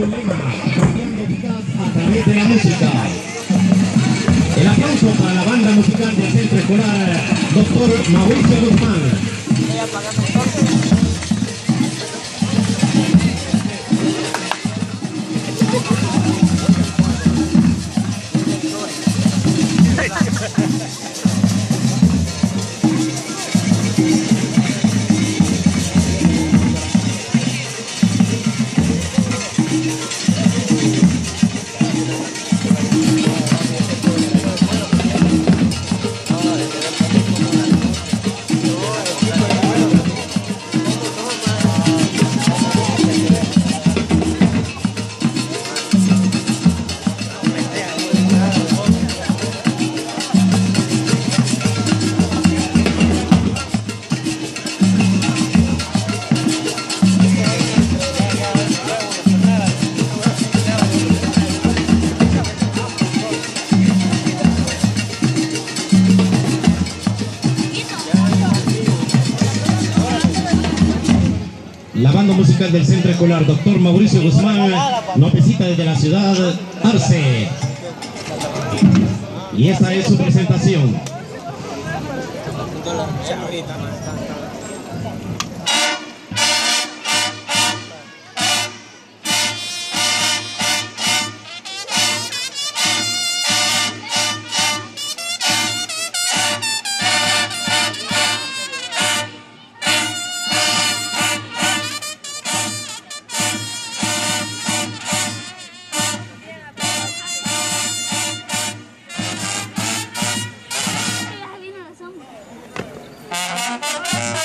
un lema, cambiando vidas a través de la música. El aplauso para la banda musical del Centro Escolar Dr. Mauricio Guzmán. La banda musical del Centro Escolar Dr. Mauricio Guzmán nos visita desde la ciudad Arce. Y esta es su presentación. Thank you.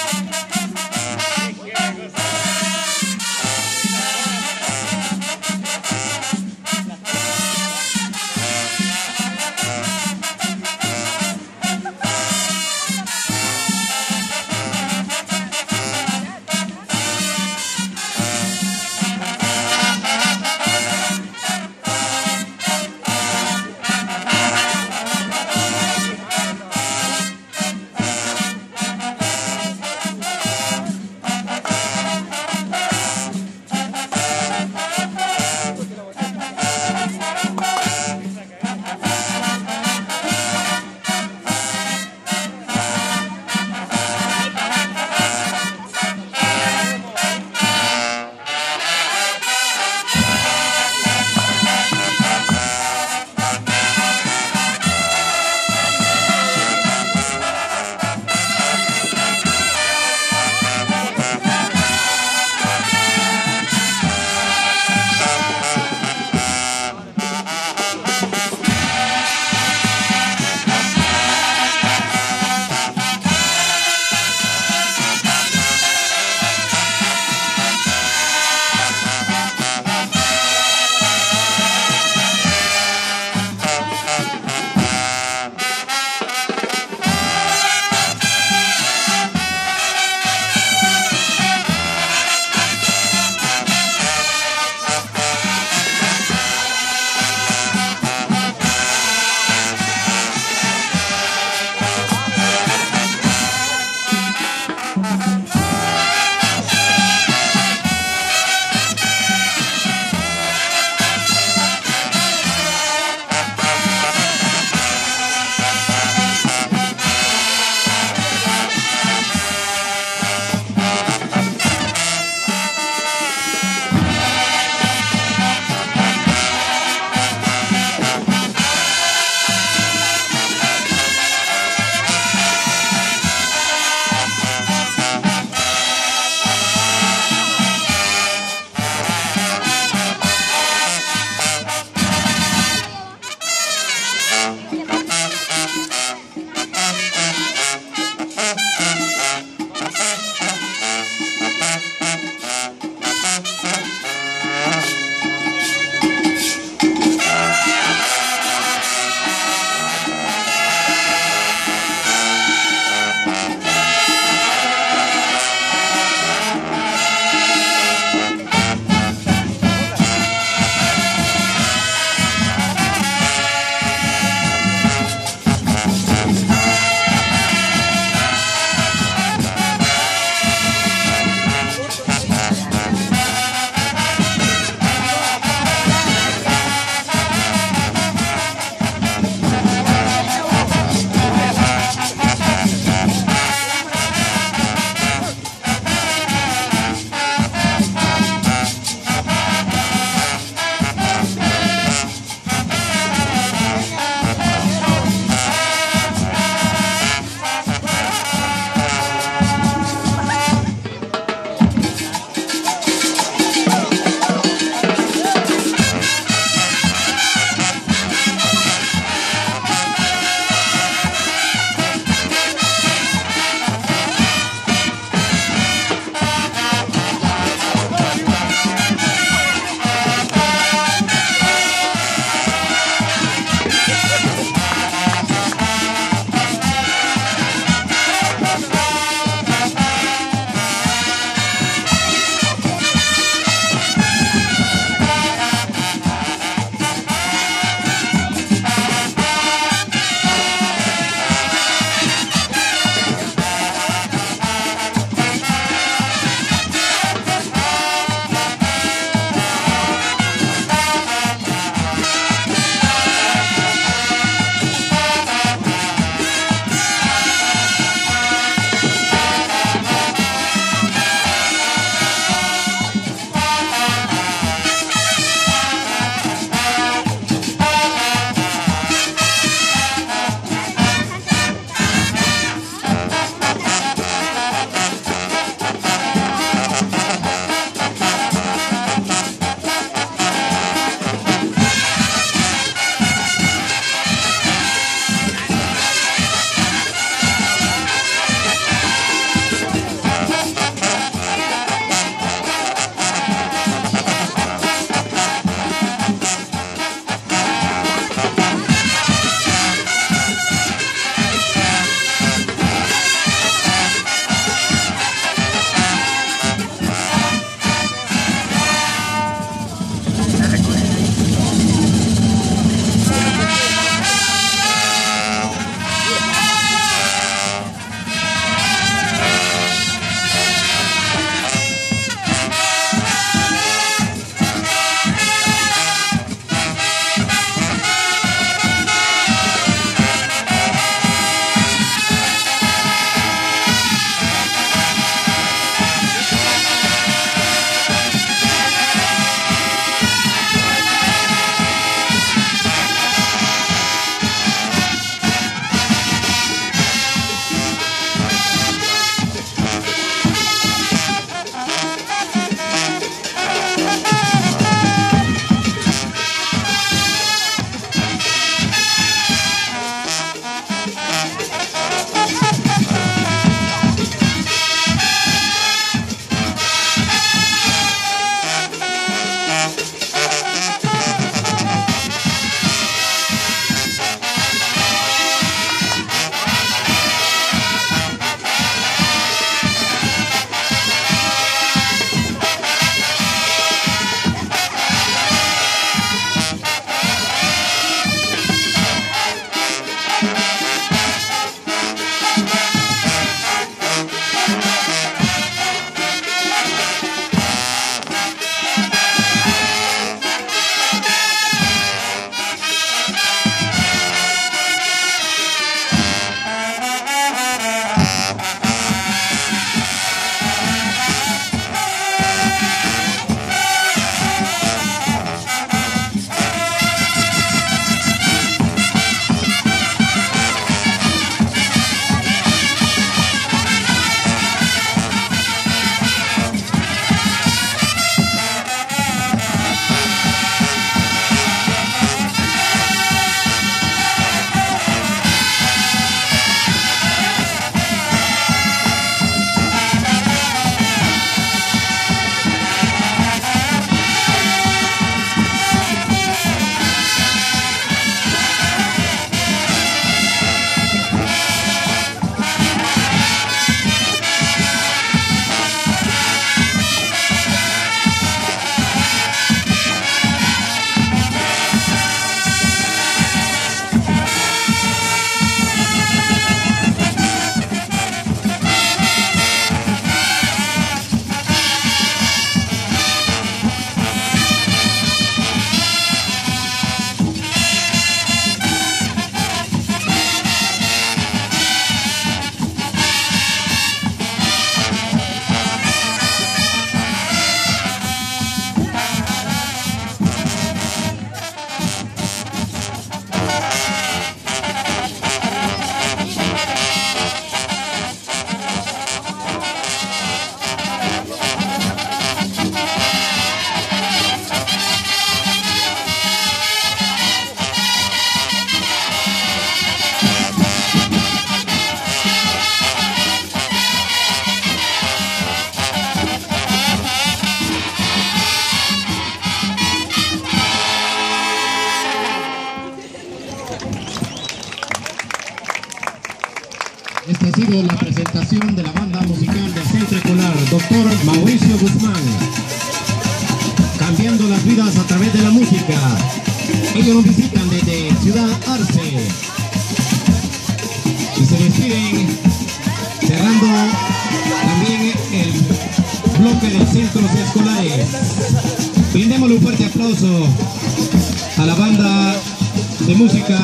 sido la presentación de la banda musical del Centro Escolar Dr. Mauricio Guzmán, cambiando las vidas a través de la música. Ellos nos visitan desde Ciudad Arce y se despiden cerrando también el bloque de centros escolares. Brindémosle un fuerte aplauso a la banda de música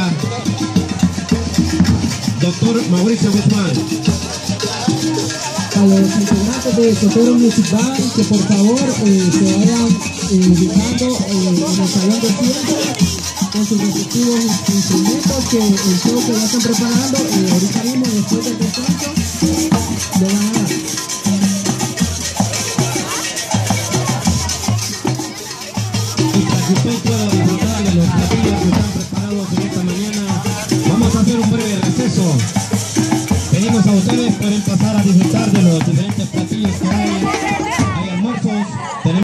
Dr. Mauricio Guzmán. A los integrantes de Sotero Music Band que por favor se vayan ubicando en el salón de fiesta con sus respectivos instrumentos, que el show que ya están preparando ahorita mismo después del descanso lo van a dar. Y para que usted pueda